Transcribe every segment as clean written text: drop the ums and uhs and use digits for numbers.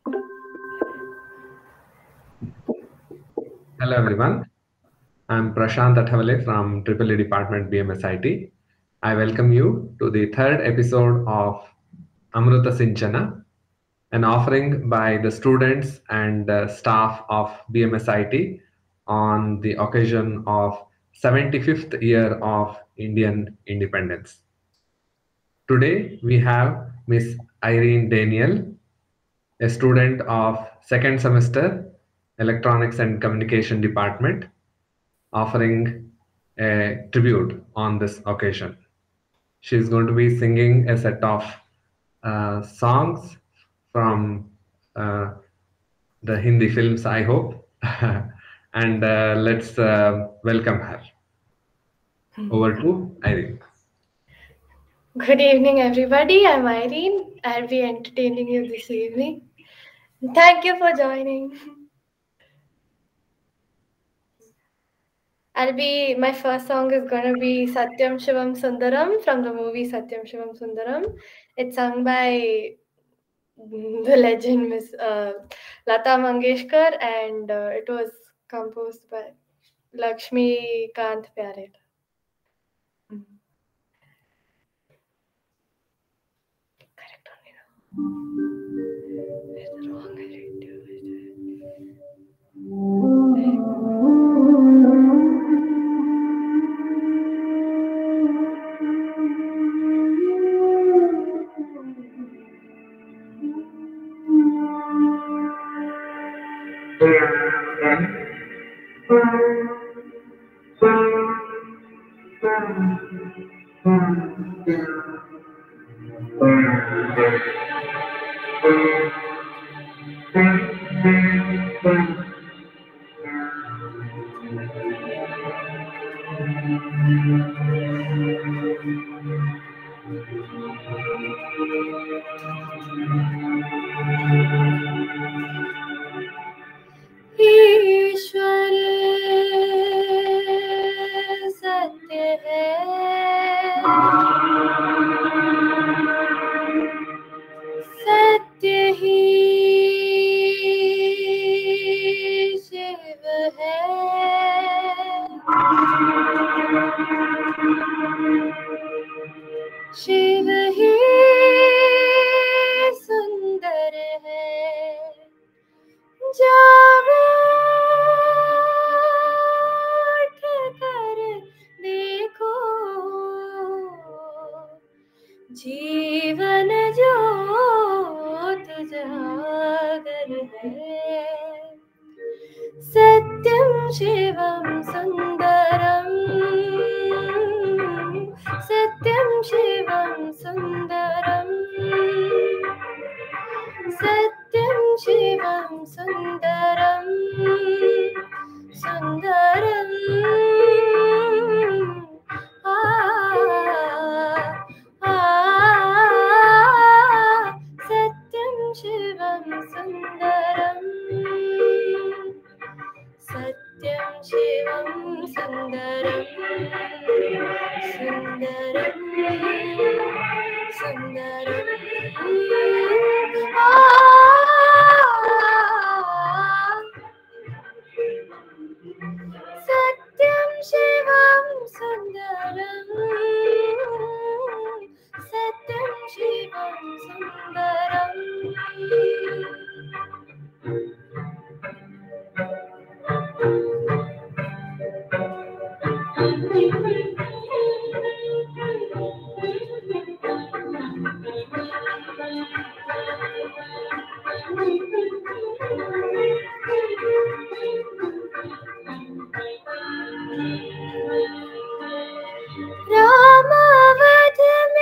Hello everyone, I'm Prashant Athavale from EEE Department BMSIT. I welcome you to the third episode of Amruta Sinchana, an offering by the students and staff of BMSIT on the occasion of 75th year of Indian independence. Today we have Miss Irene Daniel, a student of second semester Electronics and Communication Department, offering a tribute on this occasion. She's going to be singing a set of songs from the Hindi films, I hope. And let's welcome her. Over to Irene. Good evening, everybody. I'm Irene. I'll be entertaining you this evening. Thank you for joining. My first song is gonna be Satyam Shivam Sundaram from the movie Satyam Shivam Sundaram. It's sung by the legend Miss Lata Mangeshkar, and it was composed by Lakshmi Kant Pyare. Correct only now. Is it wrong? I read it. ईश्वर सत्य है, सत्य ही शिव है, शिव ही सुंदर है, जब उठ कर देखो जीवन ज्योत जागर है, सत्यम शिवम सुंदरम, सत्यम शिवम सुंदरम, सत्यम शिवम सुंदरम, सुंदरम सत्यम शिवम सुंदरम, सत्यम शिवम सुंदरम, सुंदरम सुंदरम सत्यम शिवम सुंदरम, सत्यम शिवम सुंदरम। रामावध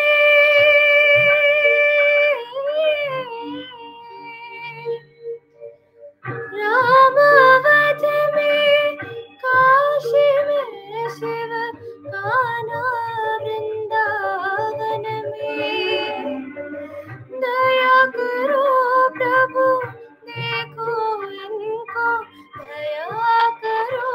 में काशी में शिव कान्हा वृंदावन में, दया करो प्रभु देखो इनको, दया करो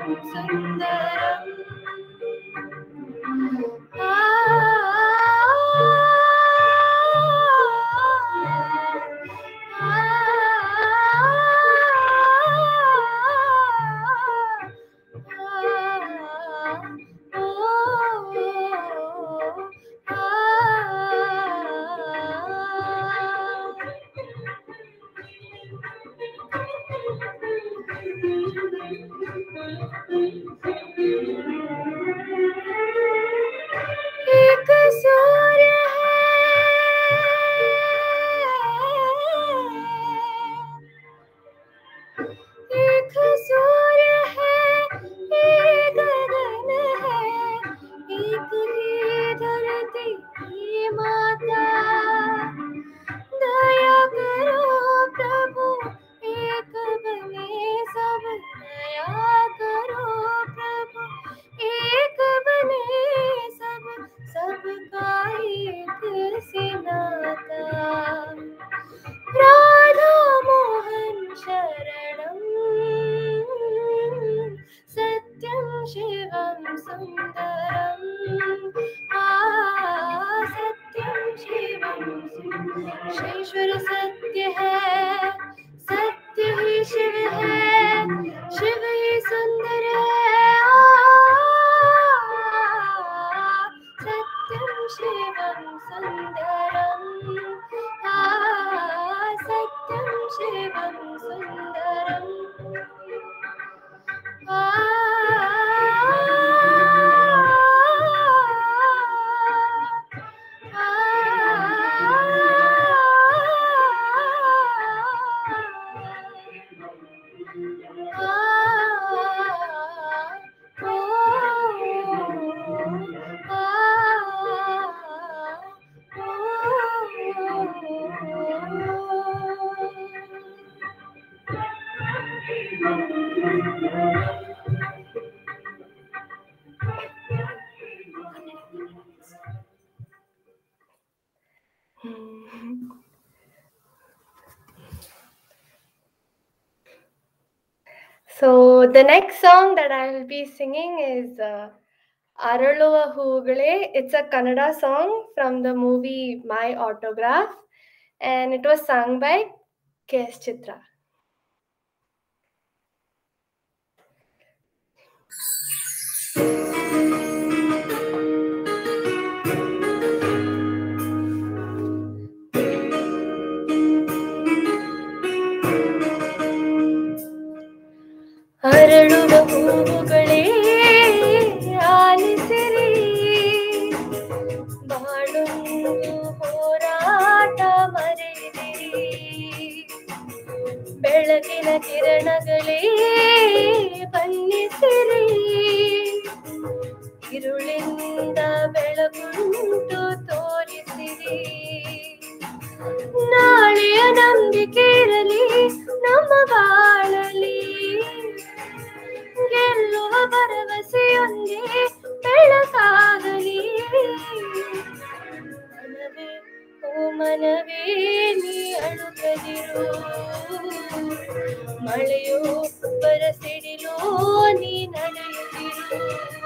सुन्दरम् एक सूर्य है, एक सूर्य है, एक गगन है, एक ही धरती की माता। दया करो प्रभु एक बने सब, दया करो प्रभु एक बने सब, सबका एक सी नाता। राधा मोहन शरणं सत्यं शिवं सुन्दरं, सत्यं शिवं सुन्दरं। ईश्वर सत्य है, सत्य ही शिव है, शिव ही सुंदर है। सत्यं शिवं सुन्दरं, सत्यं शिवं सुन्दरम्। So the next song that I will be singing is Araluva Hoogale. It's a Kannada song from the movie My Autograph, and it was sung by K.S. Chitra. ಅರಳುವ ಹೂವುಗಳೇ ಆಲಿಸಿರಿ, ಬಾಳೊಂದು ಹೋರಾಟ ಮರೆಯಿರಿ. ಬೆಳಗಿನ ಕಿರಣಗಳೇ ಬನ್ನಿಸಿರಿ, ഇരുಳಿಂದ ಬೆಳಗುಂಟು ತೋರಿಸಿರಿ. ನಾಳೆಯ ನಂಬಿಕೆ ಇರಲಿ ನಮ್ಮ ಬಾಳಲಿ, ಗೆಲ್ಲುವ ಭರವಸೆಯೊಂದೇ ಬೆಳಕಾಗಲಿ. ಮನವೇ ಓ ಮನವೇ ನೀ ಅಳುತ್ತದಿರು, ಮಳೆಯೋ ಬರಸಿಡಿಲೋ ನೀ ನಡೆಯುತ್ತಿರು.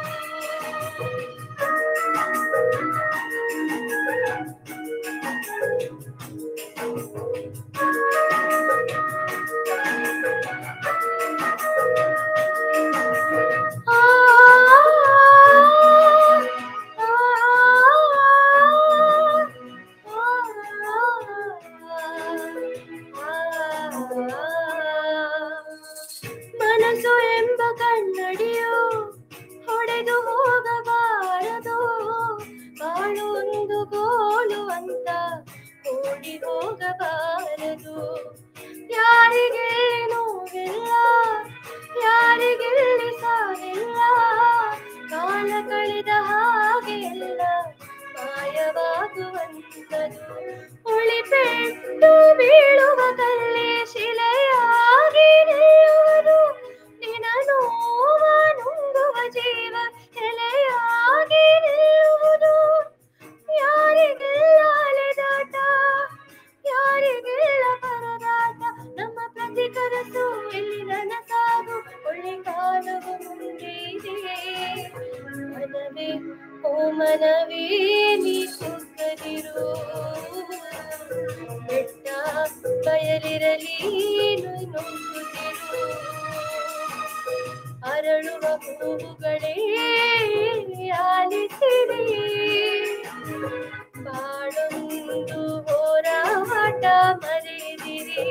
ಮನಸ್ಸು ಎಂಬ ಕನ್ನಡಿಯು ಹೊಡೆದು ಹೋಗಬಾರದು, ಬಾಳು ಒಂದು ಗೋಲು ಅಂತ ಓಡಿ ಹೋಗಬಾರದು. ಯಾರಿಗೆ ನೋವಿಲ್ಲ, ಯಾರಿಗೆಲ್ಲಿ ಸಾವಿಲ್ಲ, ಕಾಲ ಕಳೆದ ಹಾಗೆ ಎಲ್ಲ ಮಾಯವಾಗುವಂಥದು. ಉಳಿಪೆಟ್ಟು ಬೀಳುವ ಕಲ್ಲೇ ಶಿಲೆಯಾಗಿ ನಿಲ್ಲುವುದು, ನಿನ ನೋವ ನುಂಗುವ ಜೀವ ಎಲೆಯಾಗಿ ನಿಲ್ಲುವುದು. ಯಾರಿಗೆಲ್ಲ ಅಲೆದಾಟ, ಯಾರಿಗೆಲ್ಲ ಪರದಾಟ, ನಮ್ಮ ಪ್ರತಿ ಕನಸು ಇಲ್ಲಿ ನನಸಾಗು, ಒಳ್ಳೆ ಕಾಲವು ಓಮನವೇ ನೀ ಕುಕ್ಕದಿರು, ಬೆಟ್ಟ ಬಯಲಿರಲಿ ನುಗ್ಗುತ್ತಿರು. ಅರಳುವ ಹೂವುಗಳೇ ಆಲಿಸಿರಿ, ಬಾಳೊಂದು ಹೋರಾಟ ಮರೆದಿರಿ.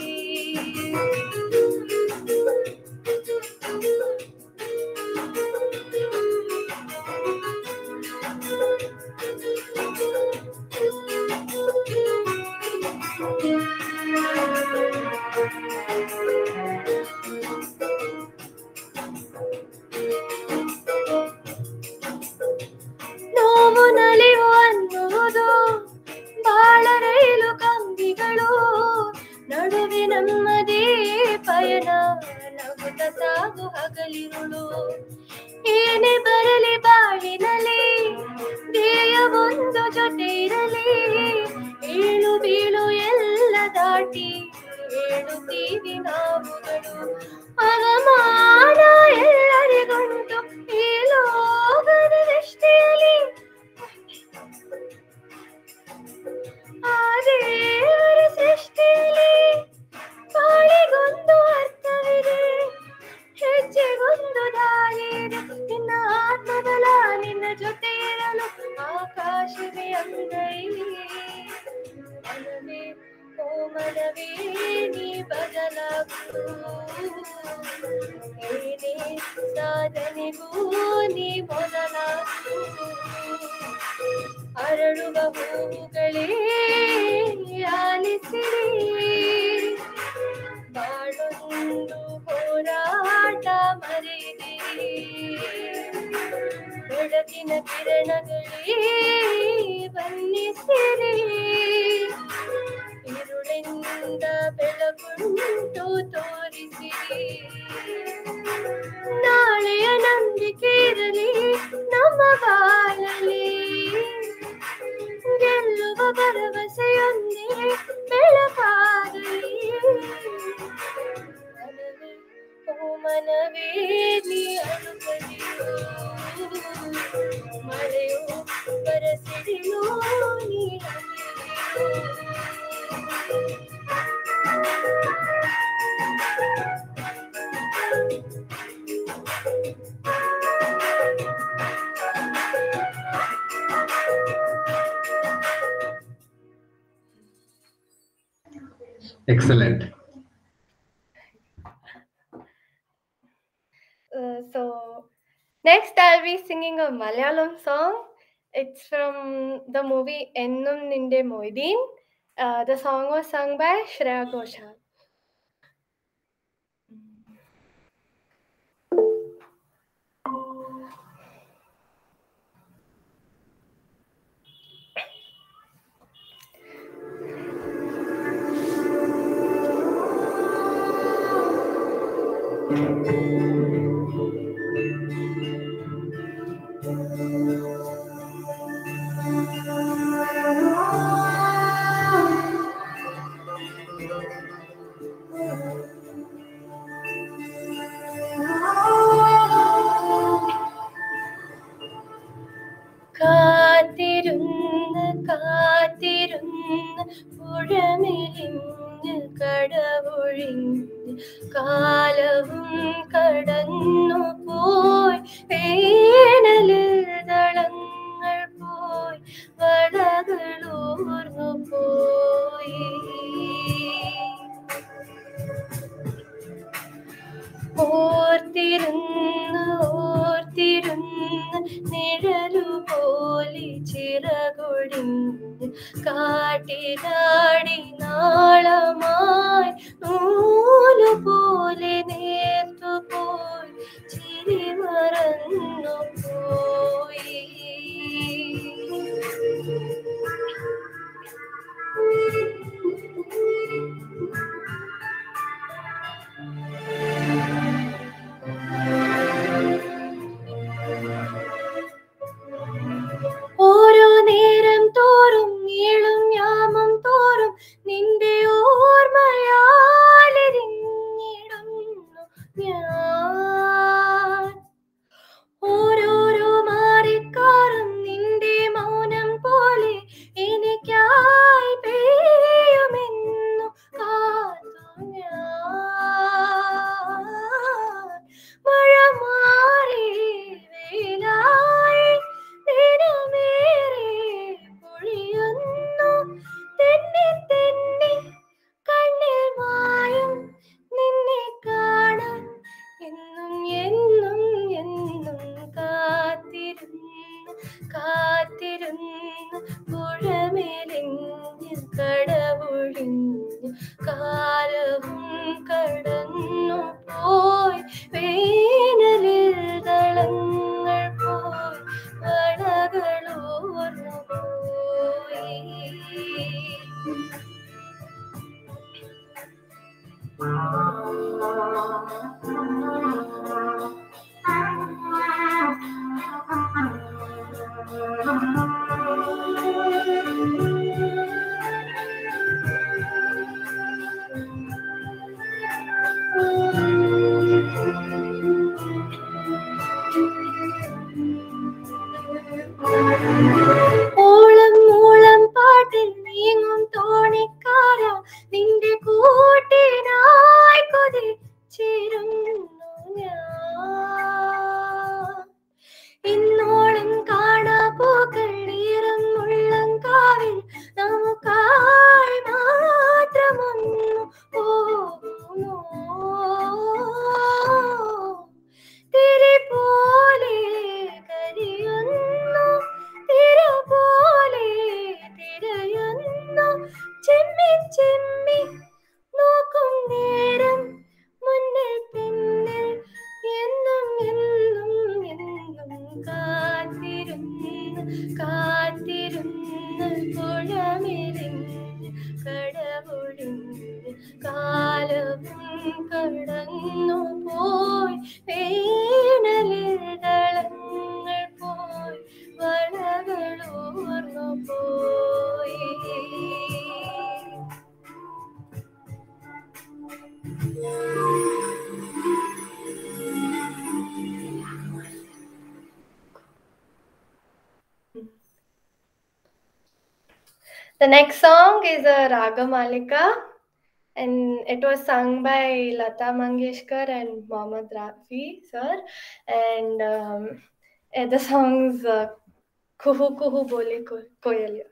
ನೋವು ನಲಿವು ಅನ್ನುವುದು ಬಾಳ ರೈಲು ಕಂಬಿಗಳು, ನಡುವೆ ನಮ್ಮದೇ ಪಯಣ ನಗುತ್ತ ಸಾಗು ಹಗಲಿರುಳು. ಏನೇ ಬರಲಿ ಬಾಳಿನಲ್ಲಿ ಧ್ಯೇಯ ಒಂದು ಜೊತೆ ಇರಲಿ, ಏಳು ಬೀಳು ಎಲ್ಲ ದಾಟಿ ಹೇಳುತ್ತೀವಿ ನಾವುಗಳು. ಅವಮಾನ ಎಲ್ಲರಿಗುಂಟು ಈ ಲೋಕದ ದೃಷ್ಟಿಯಲ್ಲಿ, ಆ ದೇವರ ಸೃಷ್ಟಿಯಲ್ಲಿ ಬಾಳಿಗೊಂದು ಅರ್ಥವಿದೆ, ಹೆಜ್ಜೆಗೊಂದು ದಾರಿ ಇದೆ. ನಿನ್ನ ಆತ್ಮಬಲ ನಿನ್ನ ಜೊತೆ ಇರಲು ಆಕಾಶವೇ ಅಂಗೈಲಿ. ಮನವೇ ಓ ಮನವೇ ನೀ ಬದಲಾಗು, ಏನೇ ಸಾಧನೆಗೂ ನೀ ಮೊದಲಾಗು. ಅರಳುವ ಹೂವುಗಳೇ ಆಲಿಸಿರಿ, ಬಾಳೊಂದು ಹೋರಾಟ ಮರೆದಿರಿ. ಬೆಳಕಿನ ಕಿರಣಗಳೇ ಬನ್ನಿಸಿರಿ, ഇരുളിಂದ ಬೆಳಗುಂಟು ತೋರಿಸಿರಿ. ನಾಳೆಯ ನಂಬಿಕೆ ಇರಲಿ ನಮ್ಮ ಬಾಳಲಿ, ಗೆಲ್ಲುವ ಭರವಸೆಯೊಂದೇ ಬೆಳಕಾಗಲಿ. ಮನವೇ ಓ ಮನವೇ ನೀ ಅಳುಕದಿರು, ಮಳೆಯು ಬರಸಿಡಿಲು ನೀ ಅಳುಕದಿರು. Excellent. So next I'll be singing a Malayalam song. It's from the movie Ennum Ninde Moideen. The song was sung by Shreya Ghoshal. കാത്തിരുന്ന് പുഴമെലിഞ്ഞ് കടവൊഴിഞ്ഞ് കാലവും കടന്നു പോയി, വേനലിൽ ദളങ്ങൾ പോയി, വളകളൂർന്നു പോയി. ഓർത്തിരുന്ന് നിഴലുപോലെ ചിറകൊടിഞ്ഞ് കാട്ടിലാടി നാളമായി നൂലുപോലെ നേർത്തുപോയി, ചിരി മറന്നു പോയി. ഓരോ നേരം തോറും നീളും യാമം തോറും നിന്റെ ഓർമ്മയാലിരിഞ്ഞിടുന്നു ഞാൻ. ഓരോരോ കാത്തിരുന്ന് പുഴമേലിഞ്ഞ് കടവൊഴിഞ്ഞ് കാലവും കടന്നു പോയി വേനലിൽ ദളങ്ങൾ പോയി വളകളൂർന്നു പോയി. ഓളം മൂളം പാട്ടിൽ നീങ്ങും തോണിക്കാര നിന്റെ കൂട്ടിനായി കൊതിച്ചിരുന്നു ഞാൻ. ഇന്നോളം കാണാ പൂക്കൾ ഈറും മുള്ളങ്കാവിൽ നമുക്കായി മാത്രമൊന്നു പോകുമോ? തിരി പോലെ കരിയുന്നു തിര പോലെ തിരയുന്നു ചെമ്മി ചെമ്മി നോക്കും നേരം മുന്നിൽ പിന്നിൽ എന്നും എന്നും എന്നും കാത്തിരുന്ന് കാത്തിരുന്ന് പുഴമെരിഞ്ഞ് കടവൊഴിഞ്ഞ് കാലവും കടന്നു പോയി വേനലിൽ ദളങ്ങൾ പോയി വളകളൂർന്നു പോയി. The next song is a Ragamalika, and it was sung by Lata Mangeshkar and Mohammad Rafi sir, and the song's Kuhu Kuhu Bole Koyaliya.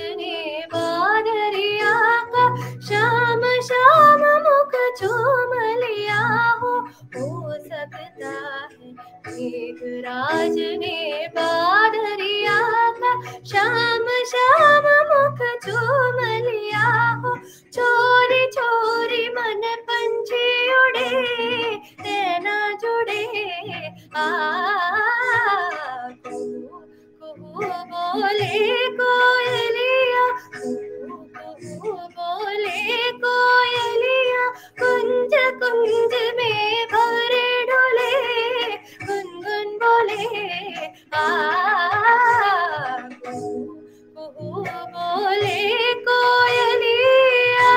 शाम शाम मुख चूम साजने बादरिया का श्याम श्याम मुख चूम लिया हो चोरी चोरी मन पंछी उड़े तेना जुड़े आ कुहू बोले कोयलिया कुहू बोले कोयलिया कुंज कुंज में भवरे डोले गुनगुन बोले आ कुहू बोले कोयलिया।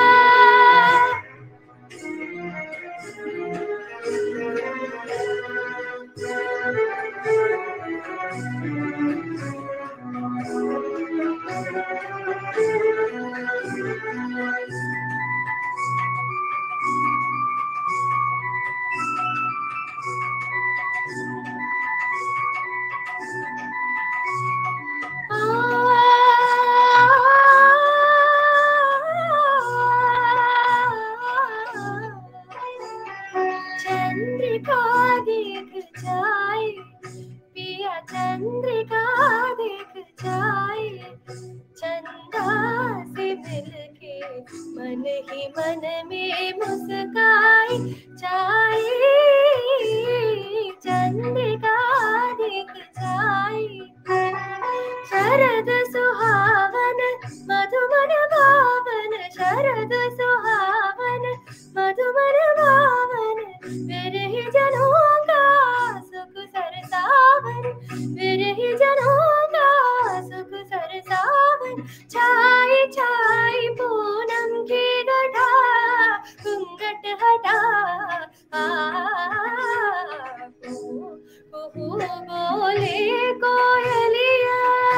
चंद्रिका देख जाए पिया चंद्रिका देख जाए चंदा से मिलके मन ही मन में मुस्काए जाए चंद्रिका देख जाए शरद सुहावन मधुमन भावन शरद सुहावन मधुमन भावन विरह जनों का सुख सरसावन विरह जनों का सुख सरसावन छाई छाई पूनम की गढ़ा घूंघट हटा कुहू बोले कोयलिया।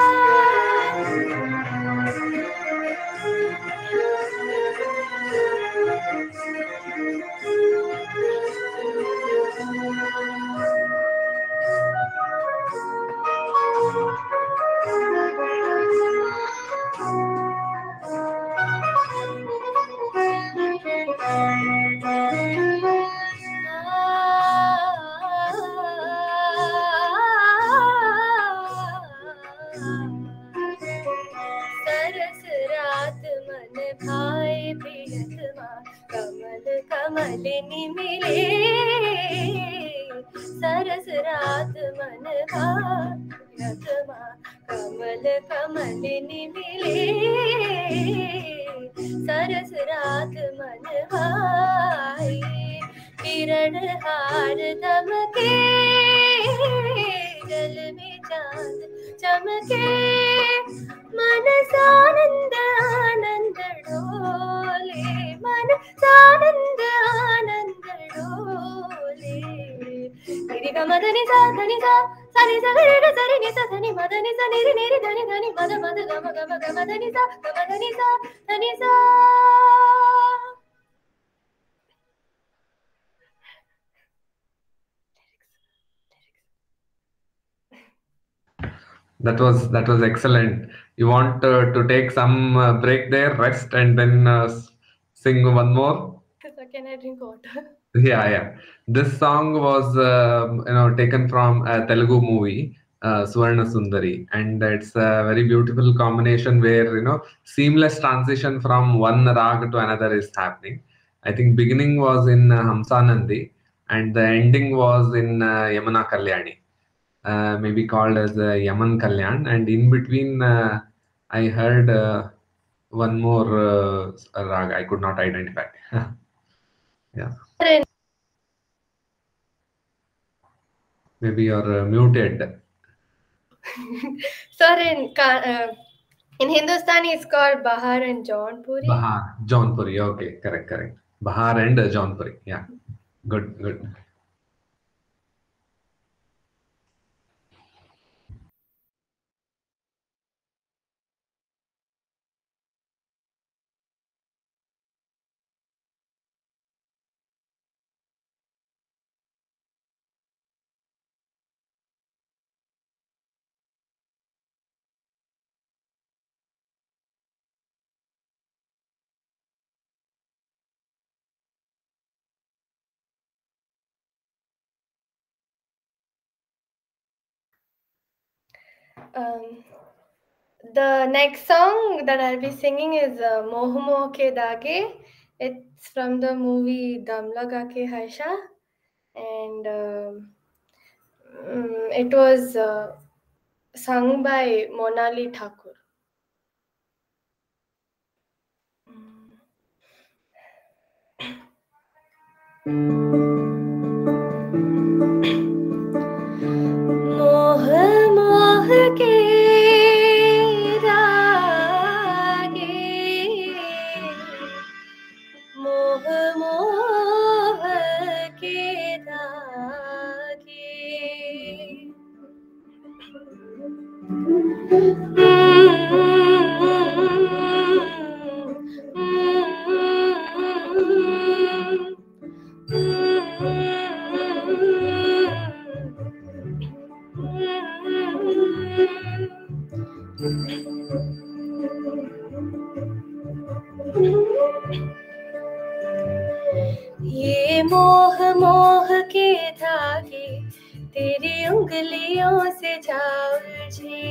सरस रात मन भाए प्रियतमा कमल कमलिनी मिले सरस रात मन भाए प्रियतमा कमल कमलिनी मिले सरस रात मन भाए किरण हार दमके जल में चांद चमके मन सानंद आनंद डोले मन सानंद आनंद डोले गिरि ग मदनि सा धनि सा सनि सा गिरि ग सरि नि सा धनि मदनि सा निरि निरि धनि धनि मद मद गम गम ग मदनि सा धनि सा धनि सा। That was excellent. You want to take some break there, rest, and then sing one more? So can I drink water? Yeah. This song was taken from a Telugu movie, Suvarna Sundari, and it's a very beautiful combination where seamless transition from one rag to another is happening. I think beginning was in Hamsanandi, and the ending was in Yamuna Kalyani. Maybe called as Yaman Kalyan, and in between I heard one more rag I could not identify. Yeah. Maybe you're muted. Sir, in Hindustani it's called Bahar and Jaunpuri. Bahar, Jaunpuri. Okay, correct. Bahar and Jaunpuri. Yeah, good. The next song that I'll be singing is Moh Moh Ke Dage. It's from the movie Dam Laga Ke Haisha, and it was sung by Monali Thakur. मोह मोह के रागे, मोह मोह के रागे, ये मोह मोह के धागे तेरी उंगलियों से जा उलझे,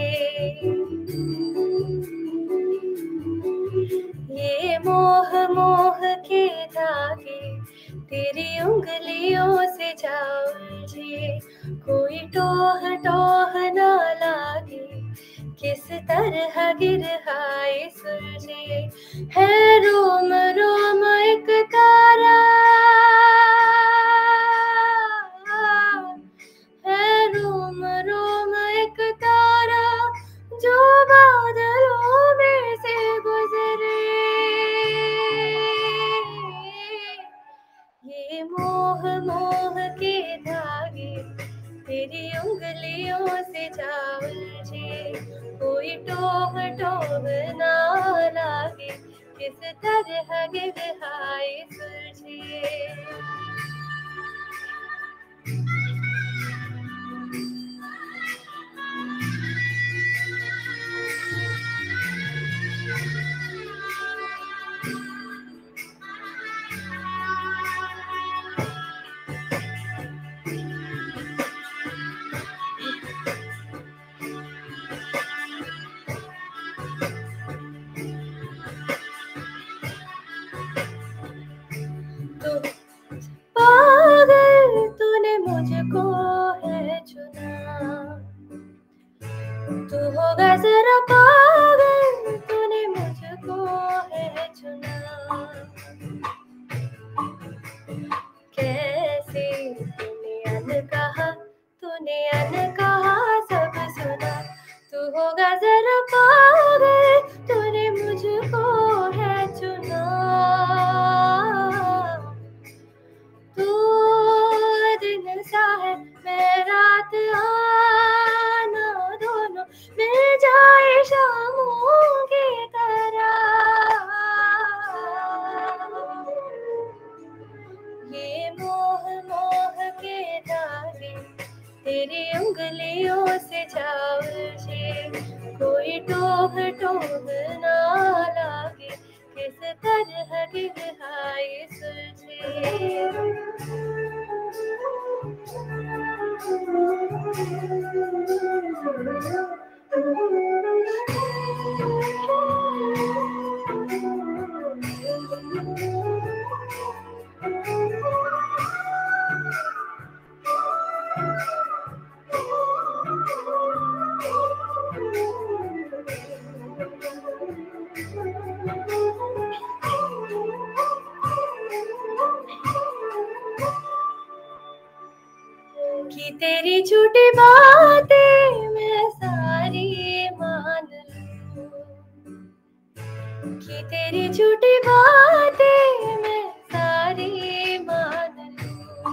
ये मोह मोह के धागे तेरी उंगलियों से जा उलझे, कोई टोह टोह ना लागे, किस तरह गिरहाए सुलझे, है रोम रोम एक तारा, है रोम रोम एक तारा, जो बादलों में से गुजरे, ये मोह मोह के धागे तेरी उंगलियों से जा उलझे, कोई टोह टोह ना लागे, किस तरह गिरहाए सुलझे। पागल तूने मुझको है चुना, तू होगा जरा पागल तूने मुझको है चुना, कैसे तूने अनकहा सब सुना, तू होगा जरा पागल तूने मुझको है चुना, तू दिन सा है मैं रात आना, दोनों मिल जाए शामों की तरह, ये मोह मोह के धागे तेरी उंगलियों से जा उलझे, कोई टोह टोह ना लागे, किस तरह गिरहाए सुलझे। कि तेरी झूठी बातें मैं सारी मान लूं, कि तेरी झूठी बातें मैं सारी मान लूं,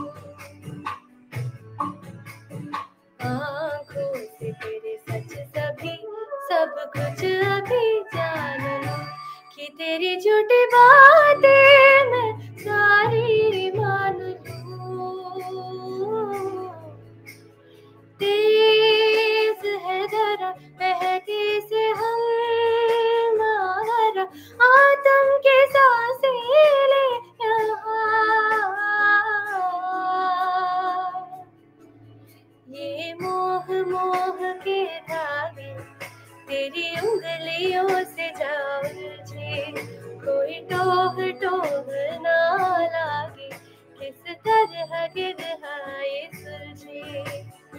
आँखों से तेरे सच सभी सब कुछ अभी जान लूं, कि तेरी झूठी बातें मैं सारी मान लूं, तेज है जरा बहती से हम मारा, आतम के सांसें ले यहाँ, ये मोह मोह के धागे तेरी उंगलियों से जा उलझे, कोई टोह टोह ना लागे, किस तरह गिरहाए सुलझे।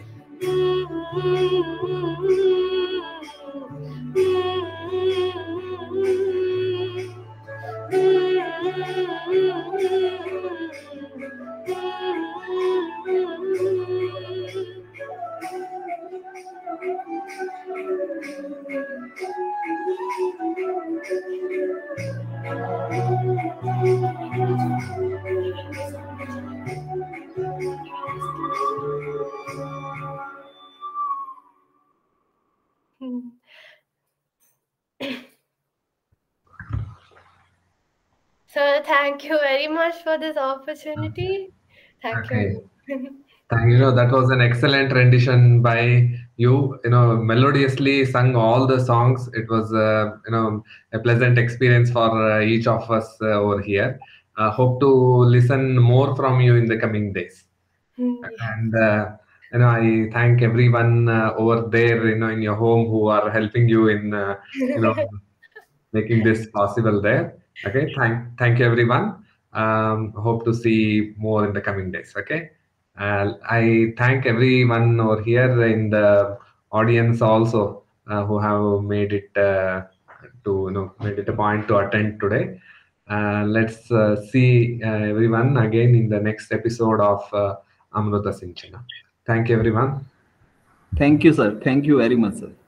So thank you very much for this opportunity. Thank Okay. you. Thank you. That was an excellent rendition by you. Melodiously sung all the songs. It was, a pleasant experience for each of us over here. Hope to listen more from you in the coming days. And I thank everyone over there, in your home who are helping you in, making this possible there. Okay. Thank you, everyone. Hope to see more in the coming days. Okay. I thank everyone over here in the audience also who have made it made it a point to attend today. Let's see everyone again in the next episode of Amruta Sinchana. Thank you, everyone. Thank you, sir. Thank you very much, sir.